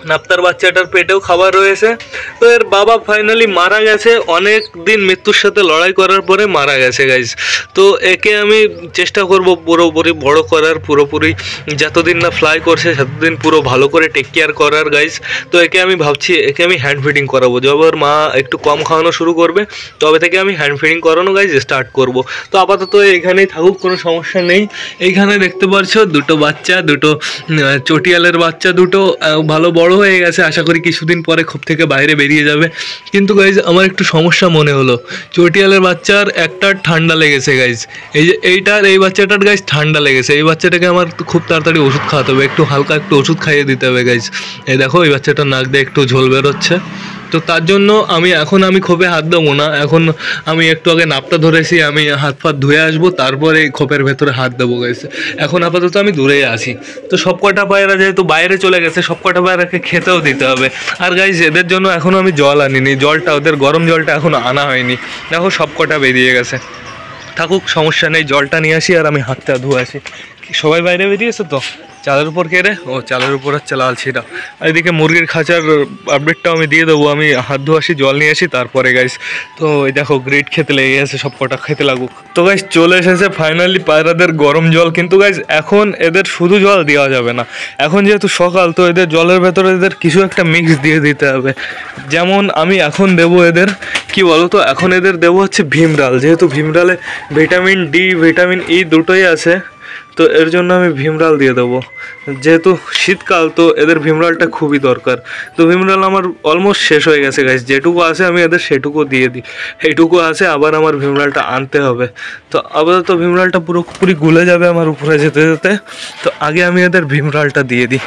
নাপ্তার বাচ্চাটার পেটেও খাবার রয়েছে। তো এর বাবা ফাইনালি মারা গেছে, অনেক দিন মৃত্যুর সাথে লড়াই করার পরে মারা গেছে গাইজ। তো একে আমি চেষ্টা করব পুরোপুরি বড় করার, পুরোপুরি যতদিন না ফ্লাই করছে ততদিন পুরো ভালো করে টেক কেয়ার করার গাইজ। তো একে আমি ভাবছি একে আমি হ্যান্ড ফিডিং করাবো, যবে ওর মা একটু কম খাওয়ানো শুরু করবে তবে থেকে আমি হ্যান্ড ফিডিং করানো গাইজ স্টার্ট করব। তো আপাতত এখানেই থাকুক, কোনো সমস্যা নেই। এইখানে দেখতে পাচ্ছ দুটো বাচ্চা, দুটো চটিয়ালের বাচ্চা, দুটো ভালো বড় হয়ে গেছে। আশা করি কিছুদিন পরে খোপ থেকে বাইরে বেরিয়ে যাবে। কিন্তু গাইজ আমার একটু সমস্যা মনে হলো, চটিয়ালের বাচ্চার একটা ঠান্ডা লেগেছে গাইজ। এই যে এই বাচ্চাটার গাইজ ঠান্ডা লেগেছে। এই বাচ্চাটাকে আমার খুব তাড়াতাড়ি ওষুধ খাওয়াতে হবে, একটু হালকা একটু ওষুধ খাইয়ে দিতে হবে গাইজ। এই দেখো এই বাচ্চাটার নাক দিয়ে একটু ঝোল বেরোচ্ছে। তো তার জন্য আমি খোপে হাত দেবো না, এখন আমি একটু আগে নাপটা ধরেছি, আমি হাত ফাত ধুয়ে আসবো, তারপরে খোপের ভেতরে হাত দেবো গাইছে। এখন আপাতত আমি দূরেই আসি। তো সব কটা পায়রা যেহেতু বাইরে চলে গেছে, সব কটা পায়রাকে খেতেও দিতে হবে। আর গাইজ এদের জন্য এখনও আমি জল আনিনি, জলটা ওদের গরম জলটা এখনও আনা হয়নি। দেখো সব কটা বেরিয়ে গেছে, থাকুক সমস্যা নেই। জলটা নিয়ে আসি আর আমি হাতটা ধুয়ে আসি। সবাই বাইরে বেরিয়েছে তো? চালের উপর কে রে? ও চালের উপর হচ্ছে লালচিরা। আর এদিকে মুরগির খাঁচার আপডেটটাও আমি দিয়ে দেবো। আমি হাত ধোয়া আসি, জল নিয়ে আসি, তারপরে গাইস। তো এই দেখো গ্রিট খেতে লেগে গেছে, সব কটা খেতে লাগুক। তো গাইস চলে এসেছে ফাইনালি পায়রাদের গরম জল। কিন্তু গাইস এখন এদের শুধু জল দেওয়া যাবে না, এখন যেহেতু সকাল, তো এদের জলের ভেতরে এদের কিছু একটা মিক্স দিয়ে দিতে হবে। যেমন আমি এখন দেবো এদের কি বলো তো, এখন এদের দেবো হচ্ছে ভীমরাল, যেহেতু ভীমরালে ভিটামিন ডি ভিটামিন ই দুটোই আছে। তো এর জন্য আমি ভীমরাল দিয়ে দেবো, যেহেতু শীতকাল, তো এদের ভীমরালটা খুবই দরকার। তো ভীমরাল আমার অলমোস্ট শেষ হয়ে গেছে গাইস, যেটুকু আছে আমি এদের সেটুকু দিয়ে দিই। এইটুকু আছে, আবার আমার ভীমরালটা আনতে হবে। তো আপাতত ভীমরালটা পুরোপুরি গুলে যাবে আমার উপরে যেতে যেতে। তো আগে আমি এদের ভীমরালটা দিয়ে দিই।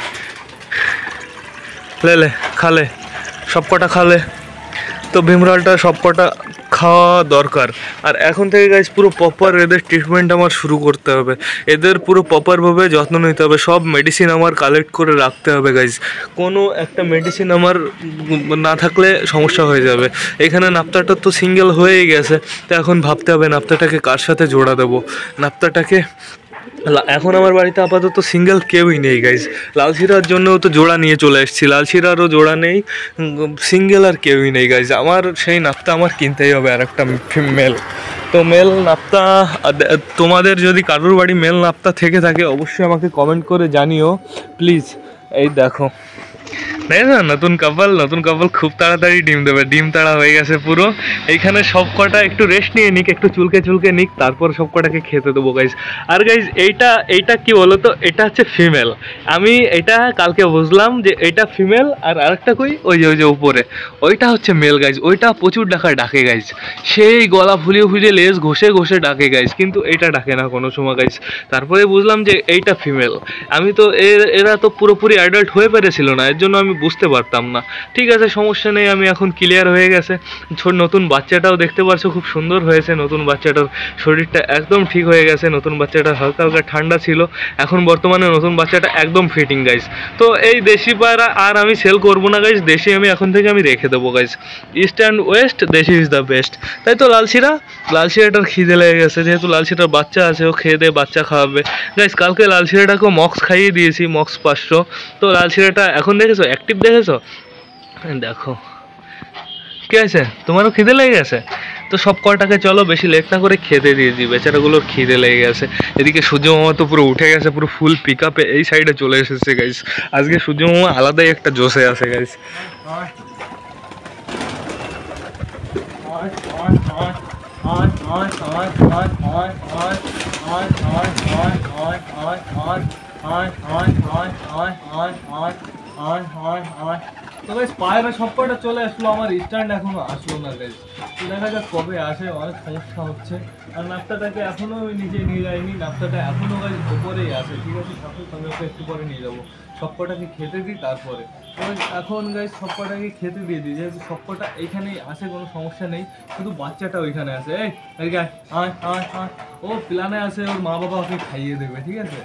লে খালে, সব কটা খালে। তো ভীমরালটা সব কটা খাওয়া দরকার। আর এখন থেকে গাইজ পুরো প্রপার এদের ট্রিটমেন্ট আমার শুরু করতে হবে, এদের পুরো প্রপারভাবে যত্ন নিতে হবে। সব মেডিসিন আমার কালেক্ট করে রাখতে হবে গাইজ, কোনো একটা মেডিসিন আমার না থাকলে সমস্যা হয়ে যাবে। এখানে নাপ্তাটা তো সিঙ্গেল হয়েই গেছে, তো এখন ভাবতে হবে নাপ্তাটাকে কার সাথে জোড়া দেবো। নাপ্তাটাকে এখন আমার বাড়িতে আপাতত সিঙ্গেল কেউই নেই গাইজ। লালশিরার জন্যও তো জোড়া নিয়ে চলে এসেছি, লালশিরারও জোড়া নেই, সিঙ্গেল আর কেউই নেই গাইজ। আমার সেই নাপ্তা আমার কিনতেই হবে আর একটা মেল। তো মেল নাপ্তা তোমাদের যদি কারোর বাড়ি মেল নাপ্তা থেকে থাকে অবশ্যই আমাকে কমেন্ট করে জানিও প্লিজ। এই দেখো না, নতুন কাপল খুব তাড়াতাড়ি ডিম দেবে, ডিম তাড়া হয়ে গেছে পুরো। এইখানে সব কটা একটু রেস্ট নিয়ে নিক, একটু চুলকে নিক, তারপর সব কটাকে খেতে দেবো গাইজ। আর গাইজ এইটা কি বলো তো, এটা হচ্ছে ফিমেল। আমি এটা কালকে বুঝলাম যে এটা ফিমেল, আর আরেকটা ওই যে উপরে ওইটা হচ্ছে মেল গাইজ। ওইটা প্রচুর ডাকে গাইজ, সেই গলা ফুলিয়ে লেজ ঘষে ডাকে গাইজ, কিন্তু এটা ডাকে না কোনো সময় গাইজ। তারপরে বুঝলাম যে এইটা ফিমেল। আমি তো এরা তো পুরোপুরি অ্যাডাল্ট হয়ে পেরেছিল না, এর জন্য আমি বুঝতে পারতাম না। ঠিক আছে সমস্যা নেই, আমি এখন ক্লিয়ার হয়ে গেছে। নতুন বাচ্চাটাও দেখতে পারছো খুব সুন্দর হয়েছে, নতুন বাচ্চাটার শরীরটা একদম ঠিক হয়ে গেছে। নতুন বাচ্চাটা হালকা ঠান্ডা ছিল, এখন বর্তমানে নতুন বাচ্চাটা একদম ফিটিং গাইজ। তো এই দেশি পায়রা আর আমি সেল করবো না গাইজ, দেশি আমি এখন থেকে আমি রেখে দেবো guys. East and west desi is the best. তাই তো লালশিরাটার খিদে লেগে গেছে, যেহেতু লালশিরার বাচ্চা আছে, ও খেয়ে দিয়ে বাচ্চা খাওয়াবে গাইজ। কালকে লালশিরাটাকেও মক্স খাইয়ে দিয়েছি, মক্স 500। তো লালশিরাটা এখন দেখেছো অ্যাক্টিভ, দেখেছো? দেখো কি আছে, তোমারও খিদে লেগে গেছে? তো সব কটাকে চলো বেশি লেট না করে খেতে দিয়ে দিই, বেচারাগুলোর খিদে লেগে গেছে। এদিকে সূর্য মামা তো পুরো উঠে গেছে, পুরো ফুল পিক আপে এই সাইডে চলে এসেছে গাইস। আজকে সূর্য মামা আলাদাই একটা জোশে আছে গাইস। তো গাইস পায়রা সবকটা চলে আসলো, আমার স্ট্যান্ড এখনো আসলো না গাইস। দেখা যাক কবে আসে, অনেক সমস্যা হচ্ছে। আর নাপ্তাটাকে এখনো আমি নিজে নিয়ে যাইনি, নাপ্তাটা এখনো গাইস উপরেই আছে। ঠিক আছে আমি ওকে একটু পরে নিয়ে যাবো, সবকটাকে খেতে দিই তারপরে। এখন গাইস সবকটাকে খেতে দিয়ে দিই, যেহেতু সবকটা এইখানেই আসে, কোনো সমস্যা নেই। শুধু বাচ্চাটা ওইখানে আছে। এই ও প্ল্যানে আছে, ওর মা বাবা ওকে খাইয়ে দেবে। ঠিক আছে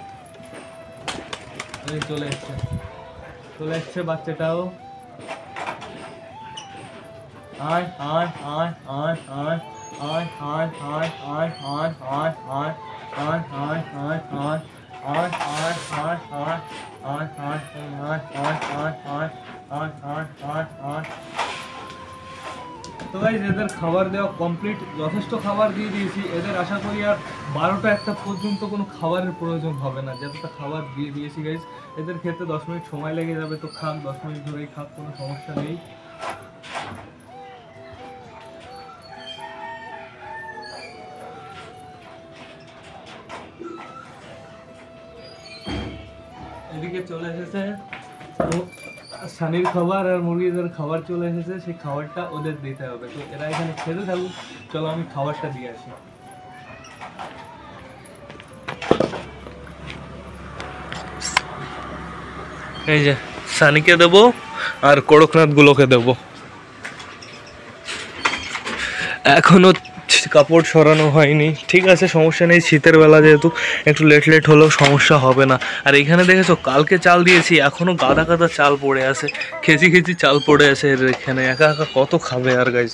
চলে এসছে বাচ্চাটাও। তো গাইস এদের খাবার দেওয়া কমপ্লিট, যথেষ্ট খাবার দিয়ে দিয়েছি এদের। আশা করি আর 12টা 1টা পর্যন্ত কোনো খাবারের প্রয়োজন হবে না, যতটা খাবার দিয়ে দিয়েছি গাইস। এদের খেতে 10 মিনিট সময় লেগে যাবে, তো খাক 10 মিনিট ধরেই খাক, কোনো সমস্যা নেই। এদিকে চলে এসেছে সানির খাবার আর মুরগিদের খাবার চলে এসেছে, সেই খাবারটা ওদের দিতে হবে। তো এরা এখানে খেতে থাকুক, চলো আমি খাবারটা দিয়ে আসি। এই যে সানিকে দেবো আর কড়কনাথ গুলোকে দেবো। এখনো কাপড় সরানো হয়নি, ঠিক আছে সমস্যা নেই, শীতের বেলা যেহেতু একটু লেট হলেও সমস্যা হবে না। আর এখানে দেখেছো কালকে চাল দিয়েছি, এখনো গাদা গাদা চাল পড়ে আছে, খেচি চাল পড়ে আছে এখানে। একা একা কত খাবে আর গাইস।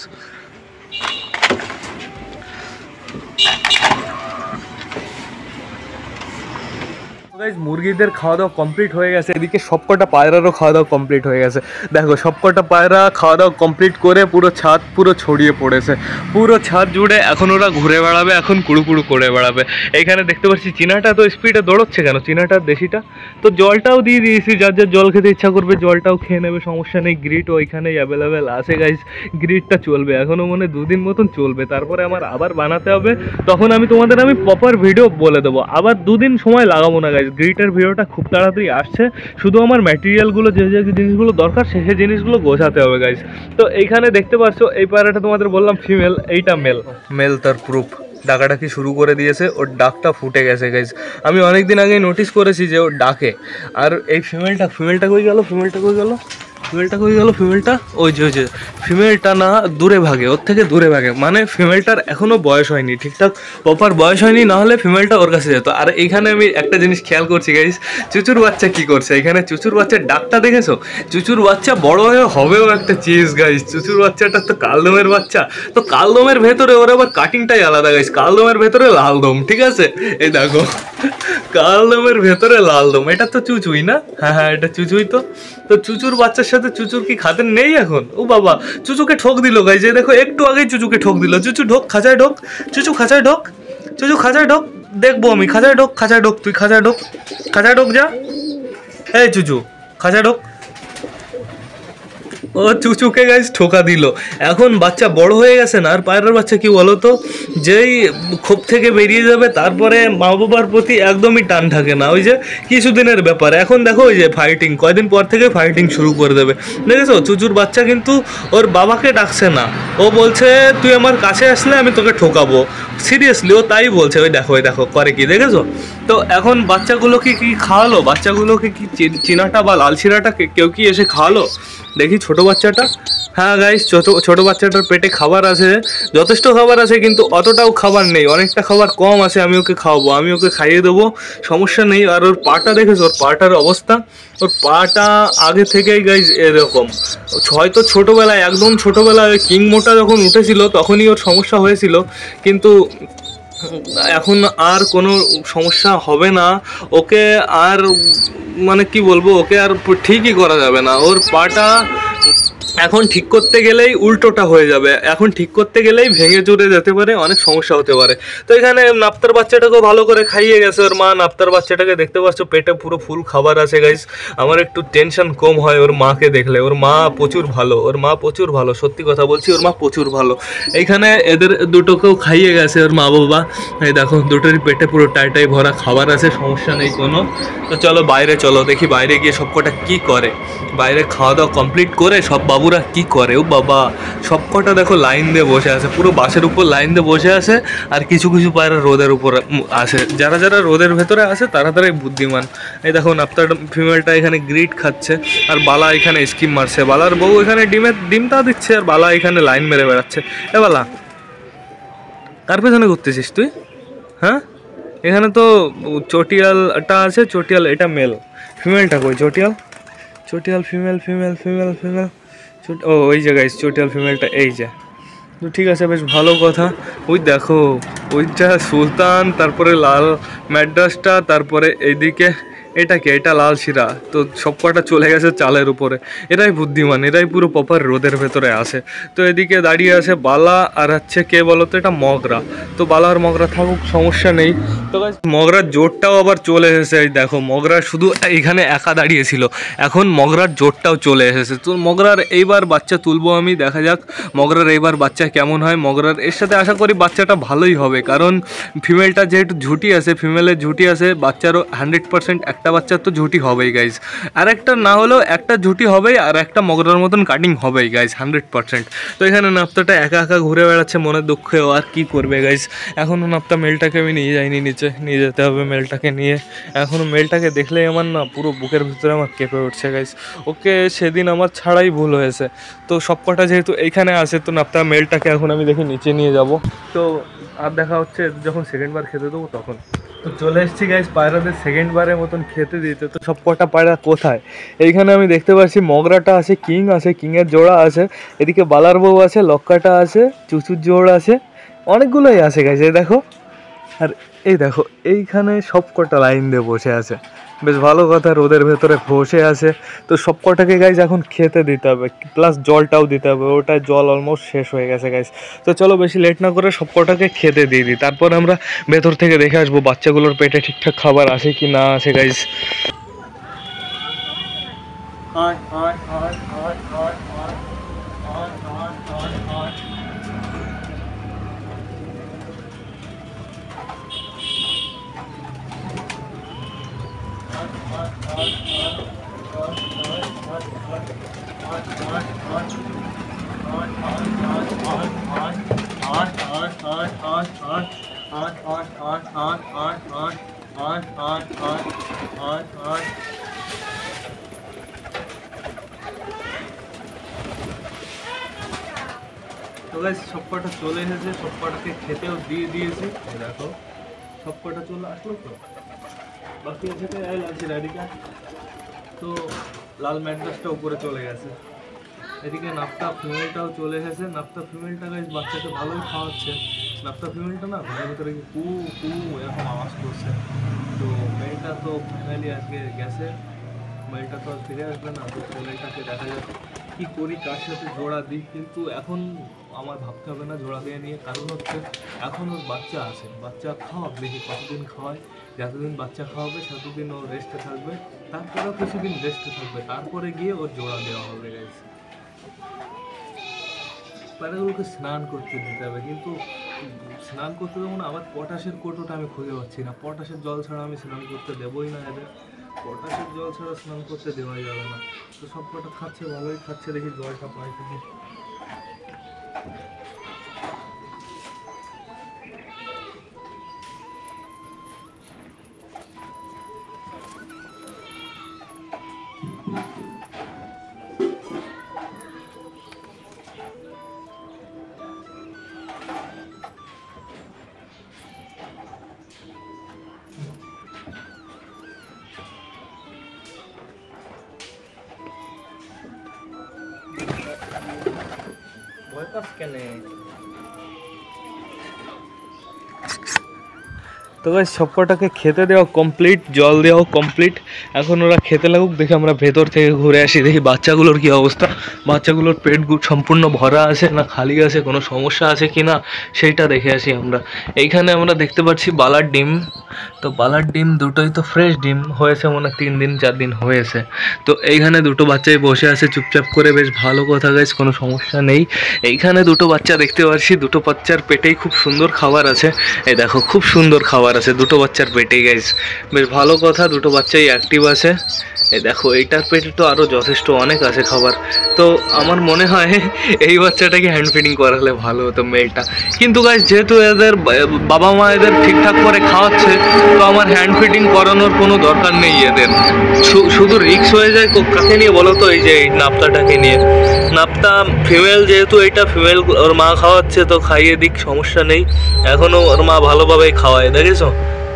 মুরগিদের খাওয়া দাওয়া কমপ্লিট হয়ে গেছে, এদিকে সবকটা পায়রারও খাওয়া দাওয়া কমপ্লিট হয়ে গেছে। দেখো সবকটা পায়রা খাওয়া দাওয়া কমপ্লিট করে পুরো ছাদ পুরো ছড়িয়ে পড়েছে, পুরো ছাদ জুড়ে। এখন ওরা ঘুরে বেড়াবে, এখন কুড়ু করে বেড়াবে। এইখানে দেখতে পাচ্ছি চীনাটা তো স্পিডে দৌড়চ্ছে কেন, চীনাটা দেশিটা তো জলটাও দিয়ে দিয়েছি, যার জল খেতে ইচ্ছা করবে জলটাও খেয়ে নেবে, সমস্যা নেই। গ্রিট ওইখানেই অ্যাভেলেবেল আছে গাইস, গ্রিটটা চলবে এখনও মনে 2 দিন মতন চলবে, তারপরে আমার আবার বানাতে হবে, তখন আমি তোমাদের প্রপার ভিডিও বলে দেবো। আবার 2 দিন সময় লাগাবো না গাইস, গ্রিটের ভিডিওটা খুব তাড়াতাড়ি আসছে। শুধু আমার ম্যাটেরিয়ালগুলো যে জিনিসগুলো দরকার সেই জিনিসগুলো গোছাতে হবে গাইস। তো এইখানে দেখতে পাচ্ছ এই পায়রাটা তোমাদের বললাম ফিমেল, এইটা মেল তার প্রুফ। ডাকাডাকি শুরু করে দিয়েছে, ওর ডাকটা ফুটে গেছে গাইস। আমি অনেক দিন আগে নোটিস করেছি যে ওর ডাকে। আর এই ফিমেলটা কই গেল, ফিমেলটা ওই যে ফিমেলটা না দূরে ভাগে, ওর থেকে দূরে ভাগে, মানে ফিমেলটার এখনও বয়স হয়নি, ঠিকঠাক প্রপার বয়স হয়নি, নাহলে ফিমেলটা ওর কাছে যেত। আর এইখানে আমি একটা জিনিস খেয়াল করছি গাইস, চুচুর বাচ্চা কি করছে এখানে। চুচুর বাচ্চার ডাকটা দেখেছো, চুচুর বাচ্চা বড় হয়ে হবেও একটা চিজ গাইস। চুচুর বাচ্চাটা তো কালদমের বাচ্চা, তো কালদমের ভেতরে ওর আবার কাটিংটাই আলাদা গাইস। কালদমের ভেতরে লাল দম, ঠিক আছে এই দেখো কালদমের ভেতরে লাল দম, এটা তো চুচুই না? হ্যাঁ এটা চুচুই। তো চুচুর বাচ্চার সাথে চুচুর কি খাতের নেই এখন? ও বাবা, চুচুকে ঠোক দিল গাইস, এই দেখো একটু আগেই চুচুকে ঠোক দিল। চুচু ঢোক খাঁচায় ঢোক, চুচু খাঁচায় ঢোক, চুচু খাঁচায় ঢোক, দেখবো আমি। খাঁচায় ঢোক, তুই খাঁচায় ঢোক যা। এই চুচু খাঁচায় ঢোক। ও চুচুকে গাইস ঠোকা দিল। এখন বাচ্চা বড় হয়ে গেছে না, আর পায়রার বাচ্চা কি বলো তো, যেই খোপ থেকে বেরিয়ে যাবে তারপরে মা বাবার প্রতি একদমই টান থাকে না, ওই যে কিছুদিনের ব্যাপার। এখন দেখো ওই যে ফাইটিং, কয়দিন পর থেকে ফাইটিং শুরু করে দেবে, দেখেছো? চুচুর বাচ্চা কিন্তু ওর বাবাকে ডাকছে না, ও বলছে তুই আমার কাছে আসলে আমি তোকে ঠোকাবো, সিরিয়াসলি ও তাই বলছে। ওই দেখো করে কি, দেখেছো? তো এখন বাচ্চাগুলোকে কি খাওয়ালো, বাচ্চাগুলোকে কি চীনাটা বা লাল শিরাটা কেউ কি এসে খাওয়ালো? দেখি ছোট বাচ্চাটা। হ্যাঁ গাইস, ছোট বাচ্চাটার পেটে খাবার আছে, যথেষ্ট খাবার আছে, কিন্তু অতটাও খাবার নেই, অনেকটা খাবার কম আছে। আমি ওকে খাওয়াবো, আমি ওকে খাইয়ে দেবো, সমস্যা নেই। আর ওর পাটা দেখেছো, ওর পাটার অবস্থা, ওর পাটা আগে থেকেই গাইস এরকম। হয়তো ছোটোবেলায়, একদম ছোটোবেলায় কিং মোটা যখন উঠেছিল তখনই ওর সমস্যা হয়েছিল, কিন্তু এখন আর কোনো সমস্যা হবে না। ওকে আর মানে কি বলবো, ওকে আর ঠিকই করা যাবে না। ওর পাটা এখন ঠিক করতে গেলেই উল্টোটা হয়ে যাবে, এখন ঠিক করতে গেলেই ভেঙে চুরে যেতে পারে, অনেক সমস্যা হতে পারে। তো এখানে নাপ্তার বাচ্চাটাকেও ভালো করে খাইয়ে গেছে ওর মা। নাপ্তার বাচ্চাটাকে দেখতে পাচ্ছ পেটে পুরো ফুল খাবার আছে গাইস। আমার একটু টেনশন কম হয় ওর মাকে দেখলে, ওর মা প্রচুর ভালো, সত্যি কথা বলছি, ওর মা প্রচুর ভালো। এইখানে এদের দুটোকেও খাইয়ে গেছে ওর মা বাবা, এই দেখো দুটোরই পেটে পুরো টাই ভরা খাবার আছে, সমস্যা নেই কোনো। তো চলো বাইরে চলো, দেখি বাইরে গিয়ে সবকটা কি করে। বাইরে খাওয়া দাওয়া কমপ্লিট করে সব বাবুরা কি করে, ও বাবা সবকটা দেখো লাইন দিয়ে বসে আছে, পুরো বাসের উপর লাইন দিয়ে বসে আছে। আর কিছু পায়রা রোদের উপর আসে, যারা রোদের ভেতরে আসে তারাই বুদ্ধিমান। এই দেখো নাপ্তার ফিমেলটা এখানে গ্রিট খাচ্ছে, আর বালা এখানে স্কিম মারছে। বালার বউ এখানে ডিমটা দিচ্ছে, আর বালা এখানে লাইন মেরে বেড়াচ্ছে। এ বালা, কার পেছনে ঘুরতেছিস তুই? হ্যাঁ, এখানে তো চটিয়ালটা আছে, চটিয়াল এটা মেল, ফিমেলটা কই? চটিয়াল ফিমেল। ও ওই যে গাইস চটিয়াল ফিমেলটা এই যে। তো ঠিক আছে, বেশ ভালো কথা। ওই দেখো ওইটা সুলতান, তারপরে লাল ম্যাড্রাসটা, তারপরে এইদিকে এটা কি, এটা লাল শিরা। তো সব কটা চলে গেছে চালের উপরে। এরাই বুদ্ধিমান, এরাই পুরো প্রপার রোদের ভেতরে আসে। তো এদিকে দাঁড়িয়ে আছে বালা আর হচ্ছে কে বলো তো, এটা মগরা। তো বালা আর মগরা থাকুক, সমস্যা নেই। তো গাইস মগরার জোরটাও আবার চলে এসেছে। এই দেখো মগরা শুধু এইখানে একা দাঁড়িয়েছিল, এখন মগরার জোরটাও চলে এসেছে। তো মগরার এইবার বাচ্চা তুলবো আমি, দেখা যাক মগরার এইবার বাচ্চা কেমন হয়। মগরার এর সাথে আশা করি বাচ্চাটা ভালোই হবে, কারণ ফিমেলটা যেহেতু ঝুটি আছে, ফিমেলের ঝুটি আছে, বাচ্চারও 100% একটা বাচ্চার তো ঝুটি হবেই গাইজ। আর একটা না হলেও একটা ঝুটি হবেই, আর একটা মগরার মতন কাটিং হবেই গাইজ 100%। তো এখানে নাপ্তাটা একা একা ঘুরে বেড়াচ্ছে মনের দুঃখেও, আর কি করবে গাইজ। এখনও নাপ্তা মেলটাকে আমি নিয়ে যাইনি নিচে, নিয়ে যেতে হবে মেলটাকে নিয়ে। এখনও মেলটাকে দেখলেই আমার না পুরো বুকের ভিতরে আমার কেঁপে উঠছে গাইজ। ওকে সেদিন আমার ছাড়াই ভুল হয়েছে। তো সব কটা যেহেতু এইখানে আসে, তো নাপ্তা মেলটাকে এখন আমি দেখি নিচে নিয়ে যাব। তো আর দেখা হচ্ছে যখন সেকেন্ডবার খেতে দেবো তখন। তো চলে এসেছি গাইজ পায়রাদের সেকেন্ডবারের মতন খেতে দিতে। তো সব কটা পায়রা কোথায়, এইখানে আমি দেখতে পাচ্ছি মগরাটা আছে, কিং আছে, কিংয়ের জোড়া আছে, এদিকে বালার বউ আছে, লক্কাটা আছে, চুচুর জোড়া আছে, অনেকগুলোই আছে গাইজ। এই দেখো, আর এই দেখো এইখানে সব কটা লাইন দিয়ে বসে আছে। বেশ ভালো কথা, রোদের ভেতরে বসে আছে। তো সব কটাকে গাইজ এখন খেতে দিতে হবে, প্লাস জলটাও দিতে হবে। ওটা জল অলমোস্ট শেষ হয়ে গেছে গাইজ। তো চলো বেশি লেট না করে সব কটাকে খেতে দিয়ে দিই, তারপর আমরা ভেতর থেকে দেখে আসবো বাচ্চাগুলোর পেটে ঠিকঠাক খাবার আছে কি না আছে গাইজ। তো গাইস সব কটা চলে এসেছে, সব কটাকে খেতেও দিয়ে দিয়েছি। দেখো সব কটা চলে আসলো, তো বাকি আছে তো এই লাগছে রাডিকা। তো লাল ম্যাড্রাসটা উপরে চলে গেছে। এদিকে নাপ্তা ফিমেলটাও চলে এসেছে। নাপ্তা ফিমেলটা গাইস বাচ্চাকে ভালোই খাওয়াচ্ছে। নাপ্তা ফিমেলটা না ঘরের ভিতরে কু কু এরকম আওয়াজ করছে। তো মেলটা তো ফাইনালি আজকে গেছে, মেলটা তো আর ফিরে আসবে না। তো ছেলেটাকে দেখা যাচ্ছে কী করি, কার সাথে জোড়া দিই, কিন্তু এখন আমার ভাবতে হবে না জোড়া দিয়ে নিয়ে, কারণ হচ্ছে এখন ওর বাচ্চা আছে, বাচ্চা খাওয়াক, দেখি কতদিন খাওয়ায়। যতদিন বাচ্চা খাওয়াবে ততদিন ওর রেস্টে থাকবে, তারপরেও কিছুদিন রেস্টে থাকবে, তারপরে গিয়ে ওর জোড়া দেওয়া হবে গাইস। পায়রাগুলোকে স্নান করতে দিতে হবে, কিন্তু স্নান করতে দেবো না, আবার পটাশের কোটোটা আমি খুঁজে পাচ্ছি না। পটাশের জল ছাড়া আমি স্নান করতে দেবোই না এদের, পটাশের জল ছাড়া স্নান করতে দেওয়াই যাবে না। তো সব কটা খাচ্ছে, ভালোই খাচ্ছে, দেখি জলটা পাই থেকে। ভয় পাস কেন? তো গাইস সব কটাকে খেতে দেওয়া কমপ্লিট, জল দেওয়াও কমপ্লিট। এখন ওরা খেতে লাগুক, দেখে আমরা ভেতর থেকে ঘুরে আসি, দেখি বাচ্চাগুলোর কী অবস্থা, বাচ্চাগুলোর পেট সম্পূর্ণ ভরা আছে না খালি আছে, কোনো সমস্যা আছে কি না সেইটা দেখে আসি আমরা। এইখানে আমরা দেখতে পাচ্ছি বালার ডিম। তো বালার ডিম দুটোই তো ফ্রেশ ডিম হয়েছে, মনে 3 দিন 4 দিন হয়েছে। তো এইখানে দুটো বাচ্চাই বসে আছে চুপচাপ করে, বেশ ভালো কথা গাইস, কোনো সমস্যা নেই। এইখানে দুটো বাচ্চা দেখতে পাচ্ছি, দুটো বাচ্চার পেটেই খুব সুন্দর খাবার আছে। এই দেখো খুব সুন্দর খাবার আছে দুটো বাচ্চার পেটেই গাইস, বেশ ভালো কথা, দুটো বাচ্চাই অ্যাক্টিভ আছে। এই দেখো এইটার পেটে তো আরও যথেষ্ট অনেক আছে খাবার। তো আমার মনে হয় এই বাচ্চাটাকে হ্যান্ড ফিডিং করালে ভালো হতো মেলটা, কিন্তু গাইস যেহেতু এদের বাবা মা এদের ঠিকঠাক করে খাওয়াচ্ছে, তো আমার হ্যান্ড ফিডিং করানোর কোনো দরকার নেই এদের। শুধু রিস্ক হয়ে যায় কাকে নিয়ে বলো তো, এই যে এই নাপ্তাটাকে নিয়ে। নাপ্তা ফিমেল, যেহেতু এইটা ফিমেল, ওর মা খাওয়াচ্ছে তো খাইয়ে দিক, সমস্যা নেই। এখনও ওর মা ভালোভাবেই খাওয়ায়, দেখেছো